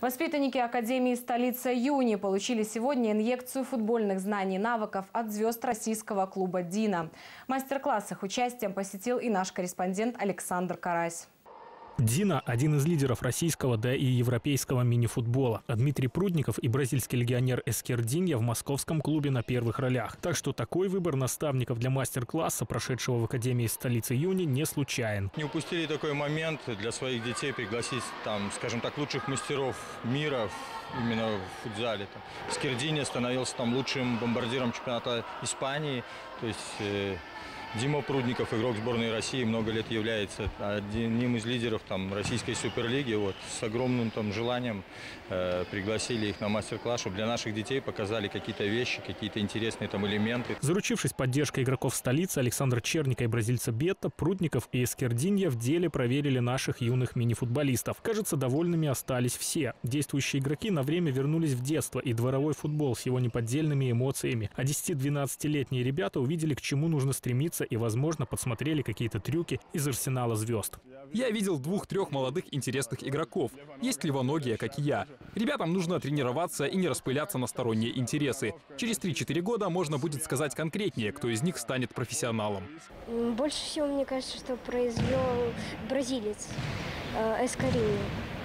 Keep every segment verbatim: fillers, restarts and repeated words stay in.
Воспитанники Академии «Столица Юни» получили сегодня инъекцию футбольных знаний и навыков от звезд российского клуба «Дино». Мастер-класс с их участием посетил и наш корреспондент Александр Карась. «Дино» – один из лидеров российского, да и европейского мини-футбола. А Дмитрий Прудников и бразильский легионер Эскердинья в московском клубе на первых ролях. Так что такой выбор наставников для мастер-класса, прошедшего в Академии «Столицы Юни», не случайен. Не упустили такой момент для своих детей пригласить, там, скажем так, лучших мастеров мира именно в футзале. Эскердинья становился там лучшим бомбардиром чемпионата Испании. То есть э Дима Прудников, игрок сборной России, много лет является одним из лидеров там, российской суперлиги. Вот, с огромным там, желанием э, пригласили их на мастер-класс, чтобы для наших детей показали какие-то вещи, какие-то интересные там, элементы. Заручившись поддержкой игроков столицы Александра Черника и бразильца Бетта, Прудников и Эскердинья в деле проверили наших юных мини-футболистов. Кажется, довольными остались все. Действующие игроки на время вернулись в детство и дворовой футбол с его неподдельными эмоциями. А десяти-двенадцатилетние ребята увидели, к чему нужно стремиться, и, возможно, подсмотрели какие-то трюки из арсенала звезд. Я видел двух-трех молодых интересных игроков. Есть левоногие, как и я. Ребятам нужно тренироваться и не распыляться на сторонние интересы. Через три-четыре года можно будет сказать конкретнее, кто из них станет профессионалом. Больше всего, мне кажется, что произвел бразилец э, Эскердинья.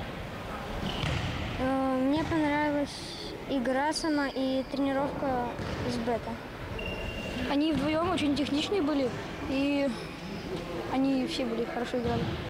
Э, мне понравилась игра сама и тренировка с Бетта. Они вдвоем очень техничные были, и они все были хорошо играли.